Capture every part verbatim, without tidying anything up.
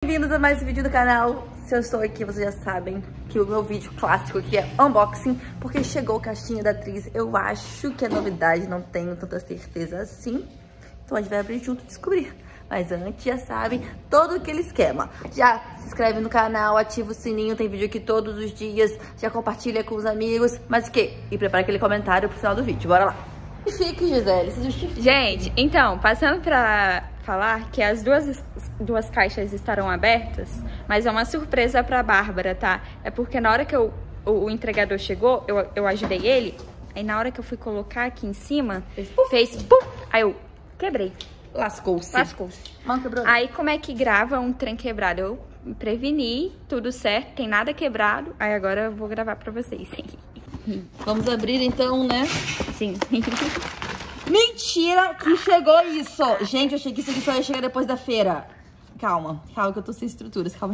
bem-vindos a mais um vídeo do canal. Se eu estou aqui, vocês já sabem que o meu vídeo clássico aqui é unboxing, porque chegou a caixinha da atriz. Eu acho que é novidade, não tenho tanta certeza assim. Então a gente vai abrir junto e descobrir. Mas antes, já sabem, todo aquele esquema. Já se inscreve no canal, ativa o sininho, tem vídeo aqui todos os dias. Já compartilha com os amigos. Mas o quê? E prepara aquele comentário pro final do vídeo. Bora lá. Justifique, Gisele, se justifique. Gente, então, passando pra falar que as duas, duas caixas estarão abertas, mas é uma surpresa pra Bárbara, tá? É porque na hora que eu, o, o entregador chegou, eu, eu ajudei ele, aí na hora que eu fui colocar aqui em cima, fez puf, fez puf, aí eu quebrei. Lascou-se. Lascou-se. Mão quebrou. Aí como é que grava um trem quebrado? Eu me preveni, tudo certo, tem nada quebrado, aí agora eu vou gravar pra vocês. Vamos abrir então, né? Sim. Mentira que chegou isso! Gente, eu achei que isso aqui só ia chegar depois da feira. Calma, calma que eu tô sem estruturas, calma.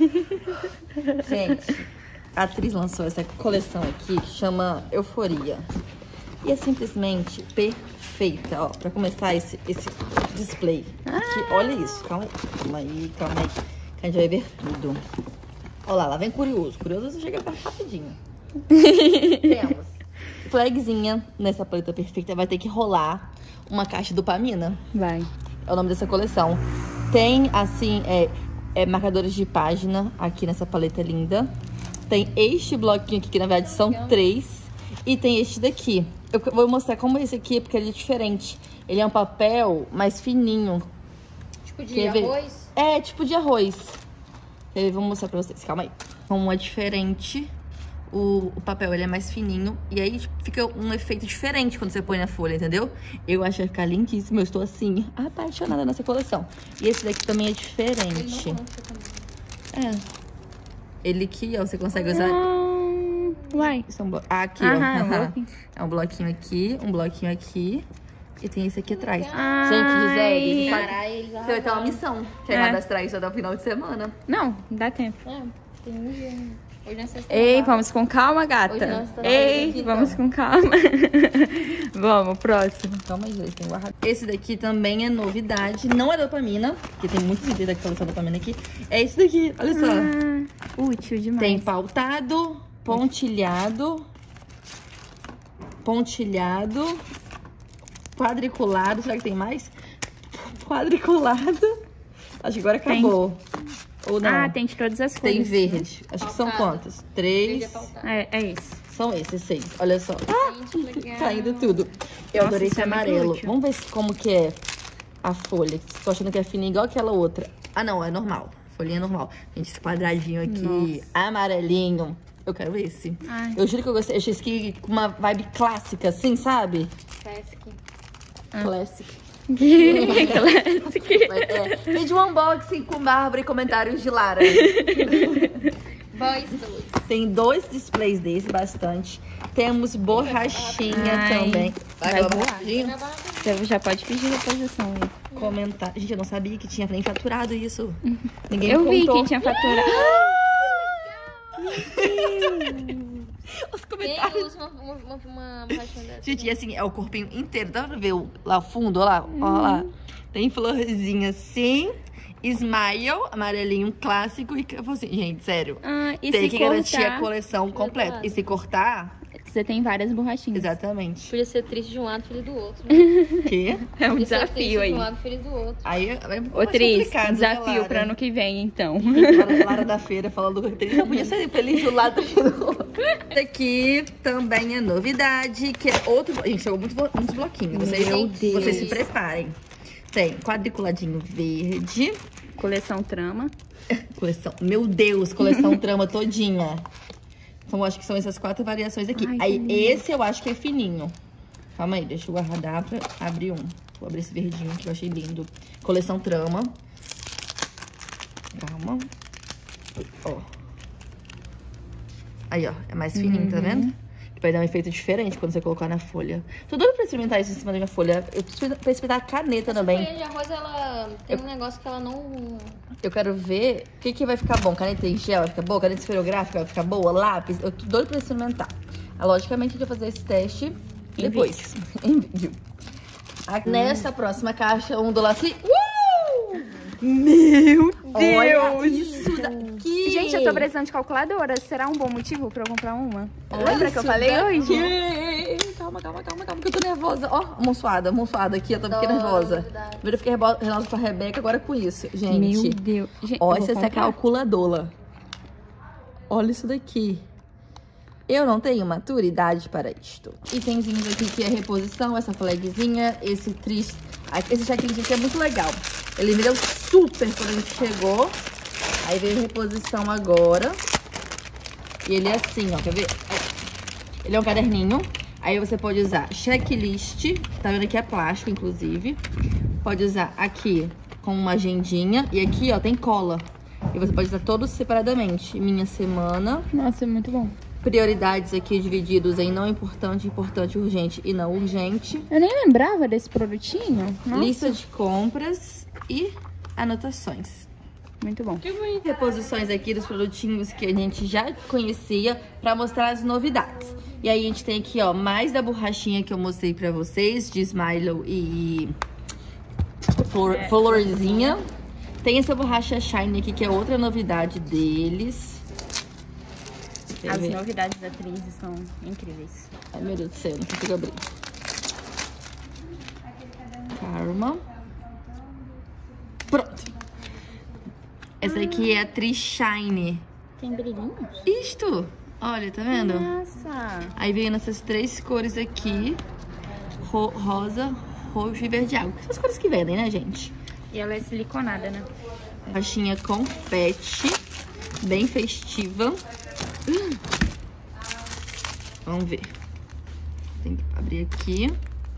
Gente, a atriz lançou essa coleção aqui que chama Euforia. E é simplesmente perfeita, ó, pra começar esse, esse display. Aqui, olha isso, calma aí, calma aí, calma aí, que a gente vai ver tudo. Olha lá, lá vem Curioso. Curioso você chega rapidinho. Temos flagzinha nessa paleta perfeita. Vai ter que rolar uma caixa de dopamina. Vai. É o nome dessa coleção. Tem, assim, é, é, marcadores de página aqui nessa paleta linda. Tem este bloquinho aqui, que na verdade são três. E tem este daqui. Eu vou mostrar como esse aqui, porque ele é diferente. Ele é um papel mais fininho. Tipo de Quer ver? arroz? É, tipo de arroz. Eu vou mostrar pra vocês, calma aí. Como é diferente. O, o papel, ele é mais fininho. E aí fica um efeito diferente quando você põe na folha, entendeu? Eu acho que vai ficar lindíssimo. Eu estou, assim, apaixonada nessa coleção. E esse daqui também é diferente. É. Ele aqui, ó, você consegue usar... Hum, vai. São blo... Ah, aqui, Aham, ó. bloquinho. É um bloquinho aqui, um bloquinho aqui. E tem esse aqui atrás. Ai. Gente, Gisele, você, Caralho, eles você vai ter uma missão. Que é É. cadastrar isso até o final de semana. Não, dá tempo. É, tem um dia. Hoje não é sexta. Ei, vamos com calma, gata. Hoje nós estamos Ei, aqui, vamos então. com calma. Vamos, próximo. Calma aí, gente, tem guardado. Esse daqui também é novidade. Não é dopamina, porque tem muitos itens da coleção dopamina aqui. É esse daqui, olha só. Ah, útil demais. Tem pautado, pontilhado, pontilhado, quadriculado. Será que tem mais? Quadriculado. Acho que agora acabou. Ou não? Ah, tem de todas as cores. Tem verde. Acho que são Pautado. quantos? Três. É, é isso. São esses seis. Olha só. Gente, legal. Tá indo tudo. Eu Nossa, adorei isso esse é muito amarelo. útil. Vamos ver se- como que é a folha. Tô achando que é fininha igual aquela outra. Ah, não. É normal. Folhinha normal. Gente, esse quadradinho aqui, Nossa. amarelinho. Eu quero esse. Ai. Eu juro que eu gostei. Achei esse aqui com uma vibe clássica, assim, sabe? Classic. Classic. Classic. Mas, é. Vídeo unboxing com Bárbara e comentários de Lara. Boys dois. Tem dois displays desse, bastante. Temos borrachinha Ai, também. vai aquela voar. borrachinha? Você já pode pedir reposição aí. Comentar. Gente, eu não sabia que tinha nem faturado isso. Ninguém Eu me vi contou. que tinha fatura. Os Quem comentários. usa uma, uma, uma, uma borrachinha dessa? Gente, e assim, é o corpinho inteiro. Dá pra ver o, lá o fundo, ó lá, ó lá. Tem florzinha assim, smile, amarelinho clássico. E eu falei assim, gente, sério. Ah, e Tem se que cortar, garantir a coleção completa. Exato. E se cortar, você tem várias borrachinhas. exatamente. Podia ser triste de um lado, feliz do outro. Né? Que? É um Podia ser triste desafio aí. de um lado, feliz do outro. Aí é mais Ô, Tris, complicado, né, desafio Lara? pra ano que vem, então. Lara, Lara da feira falando do Tris, não podia ser feliz do lado do outro. Esse aqui também é novidade, que é outro... Gente, chegou muito, muitos bloquinhos. Vocês, Meu Deus. vocês se preparem. Tem quadriculadinho verde. Coleção Trama. Coleção... Meu Deus, coleção trama todinha. Então, eu acho que são essas quatro variações aqui. Ai, Aí, que lindo. esse eu acho que é fininho. Calma aí, deixa eu guardar pra abrir um. Vou abrir esse verdinho que eu achei lindo. Coleção trama. Calma. Ó. Aí, ó. É mais fininho, tá vendo? Vai dar um efeito diferente quando você colocar na folha. Tô doida pra experimentar isso em cima da minha folha. Eu preciso pra experimentar a caneta também. Folha de arroz, ela tem um negócio que ela não... Eu quero ver o que, que vai ficar bom. Caneta em gel vai ficar boa? Caneta esferográfica vai ficar boa? Lápis? Eu tô doida pra experimentar. Ah, logicamente, a gente vai fazer esse teste Em depois. Em vídeo. A- Nessa próxima caixa, um do Laci. Uh! Meu Olha Deus! isso daqui! Gente, eu tô precisando de calculadora. Será um bom motivo pra eu comprar uma? Olha Lembra que eu isso falei daqui. hoje? Calma, calma, calma, calma, que eu tô nervosa. Ó, amonçoada, amonçoada aqui, eu tô ficando Nossa, nervosa. verdade. Primeiro eu fiquei nervosa com a Rebeca, agora com isso. Gente, Meu Deus. Gente, olha eu vou essa comprar. calculadora. Olha isso daqui. Eu não tenho maturidade para isto. Itenzinhos aqui que é reposição, essa flagzinha, esse tris, esse checklist aqui é muito legal. Ele me deu super quando a gente chegou. Aí veio reposição agora. E ele é assim, ó, quer ver? Ele é um caderninho. Aí você pode usar checklist, tá vendo aqui é plástico, inclusive. Pode usar aqui com uma agendinha. E aqui, ó, tem cola. E você pode usar todos separadamente. Minha semana. Nossa, é muito bom. Prioridades aqui divididos em não importante, importante, urgente e não urgente. Eu nem lembrava desse produtinho. Nossa, Lista de compras e anotações. muito bom. Reposições aqui dos produtinhos que a gente já conhecia pra mostrar as novidades. E aí a gente tem aqui, ó, mais da borrachinha que eu mostrei pra vocês, de Smilo e flor, florzinha. Tem essa borracha Shine aqui, que é outra novidade deles. As novidades da atriz são incríveis. Ai, meu Deus do céu, não consigo abrir. Karma. Pronto. Essa aqui é a Atriz Shine. Tem brilhinhos? Isto! Olha, tá vendo? Nossa! Aí veio nessas três cores aqui. Ro rosa, roxo e verde água. Essas cores que vendem, né, gente? E ela é siliconada, né? Caixinha confete. Bem festiva. Hum. Vamos ver. Tem que abrir aqui.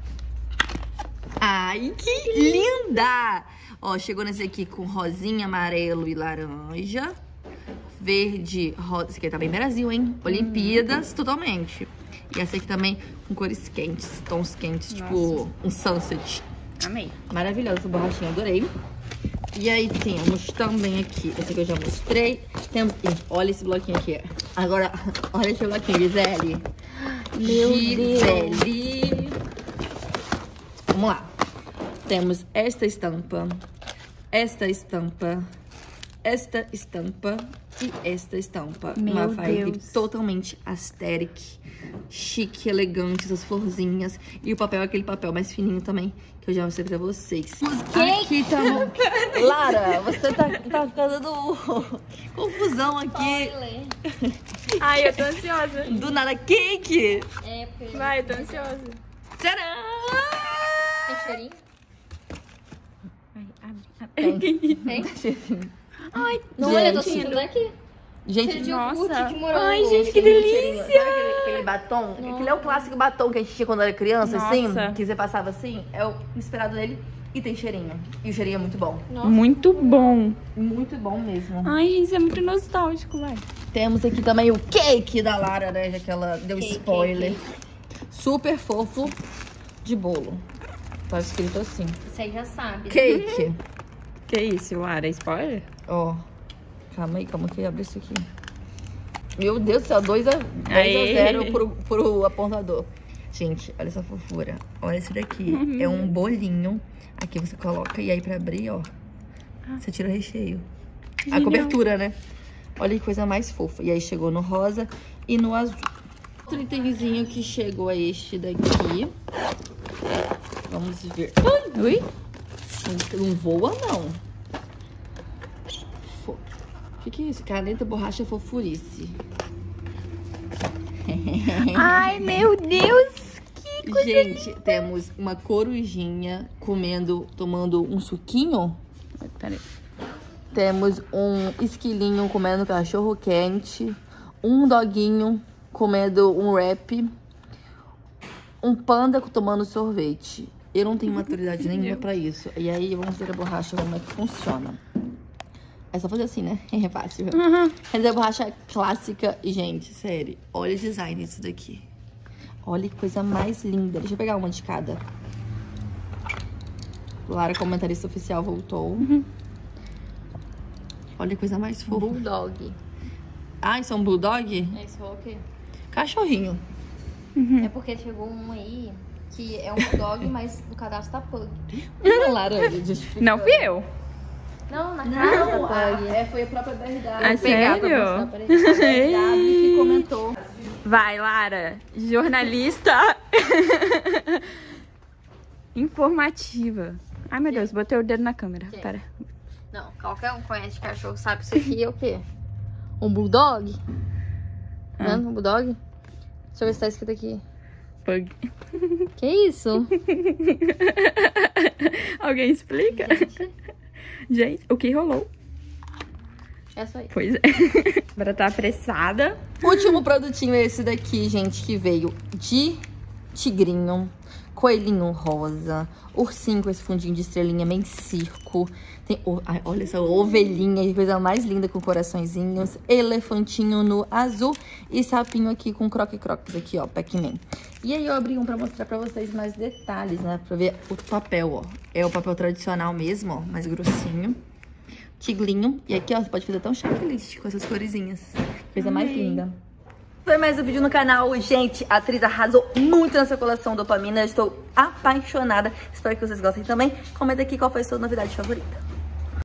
Ai, que linda! Ó, chegou nesse aqui com rosinha, amarelo e laranja. Verde, rosa. Esse aqui tá bem Brasil, hein? Olimpíadas, totalmente. E essa aqui também com cores quentes, tons quentes, Nossa. tipo um sunset. Amei. Maravilhosa essa borrachinha, adorei. E aí temos também aqui, esse aqui eu já mostrei. Temos, olha esse bloquinho aqui. Agora, olha esse bloquinho, Gisele. Meu Gisele. Vamos lá. Temos esta estampa, esta estampa, esta estampa e esta estampa. Meu Uma vibe Deus. totalmente aesthetic, chique, elegante, essas florzinhas. E o papel é aquele papel mais fininho também, que eu já mostrei pra vocês. Aqui também. Lara, você tá, tá fazendo confusão aqui. Ai, eu tô ansiosa. Do nada, cake! É, porque Vai, eu tô ansiosa. Tcharam! tem cheirinho. Vai, abre, abre. Tem? Ai, Não, olha, eu tô Gente. sentindo aqui. Gente, Cheiro de nossa. iogurte de morango. Ai, gente, que Aquele delícia. cheirinho. Sabe aquele, aquele batom? Nossa. Aquele é o clássico batom que a gente tinha quando era criança, assim. Nossa. Que você passava assim. É o inspirado dele e tem cheirinho. E o cheirinho é muito bom. Nossa. Muito bom. Muito bom mesmo. Ai, isso é muito nostálgico, vai. Temos aqui também o cake da Lara, né? Já que ela deu Cake, spoiler. cake. Super fofo de bolo. Tá escrito assim. Você aí já sabe. Cake. Que isso, Lara? Spoiler? Ó. Calma aí, calma que eu abro isso aqui. Meu Deus do céu, dois a Aê. zero pro, pro apontador. Gente, olha essa fofura. Olha esse daqui. Uhum. É um bolinho. Aqui você coloca e aí pra abrir, ó. Você tira o recheio. A Genial. cobertura, né? Olha que coisa mais fofa. E aí chegou no rosa e no azul. Outro itemzinho que chegou é este daqui. Vamos ver. Ai, Ui? não, não voa, não. Fo- O que, que é isso? Caneta, borracha, fofurice. Ai, meu Deus. Que coisa Gente, temos uma corujinha comendo, tomando um suquinho. Ai, peraí. Temos um esquilinho comendo cachorro quente. Um doguinho comendo um wrap. Um panda tomando sorvete. Eu não tenho maturidade nenhuma pra isso. E aí, vamos ver a borracha, como é que funciona. É só fazer assim, né? É fácil. Uhum. Mas é a borracha clássica. E, gente, sério, olha o design disso daqui. Olha que coisa mais linda. Deixa eu pegar uma de cada. Lara, comentarista oficial, voltou. Uhum. Olha que coisa mais fofa. Bulldog. Ah, isso é um bulldog? É isso, o quê? Cachorrinho. Uhum. É porque chegou um aí que é um bulldog, mas no cadastro tá pug. Não, Lara, justifica. Não fui eu. Não, na cara da Não, Pug. é, foi a própria verdade. Ah, Pegar pra sério? mostrar pra ele. Verdade que comentou. Vai, Lara. Jornalista informativa. Ai, meu Deus, botei o dedo na câmera. Quem? Pera. Não, qualquer um conhece cachorro sabe que isso aqui é o quê? Um bulldog? Ah. Né? Um bulldog? Deixa eu ver se tá escrito aqui. Pug. Que isso? Alguém explica? Gente, Gente, o que rolou? é só isso. Pois é. Agora tá apressada. Último produtinho é esse daqui, gente, que veio de tigrinho, coelhinho rosa, ursinho com esse fundinho de estrelinha meio circo. Tem, oh, ai, olha essa ovelhinha, que coisa mais linda com coraçõezinhos. Elefantinho no azul e sapinho aqui com croque-croques aqui, ó, Pac-Man. E aí eu abri um pra mostrar pra vocês mais detalhes, né? Pra ver o papel, ó. É o papel tradicional mesmo, ó, mais grossinho. Tiglinho. E aqui, ó, você pode fazer até um checklist com essas coresinhas. Coisa mais linda. Foi mais um vídeo no canal. Gente, a atriz arrasou muito nessa coleção Dopamina. Eu estou apaixonada. Espero que vocês gostem também. Comenta aqui qual foi a sua novidade favorita.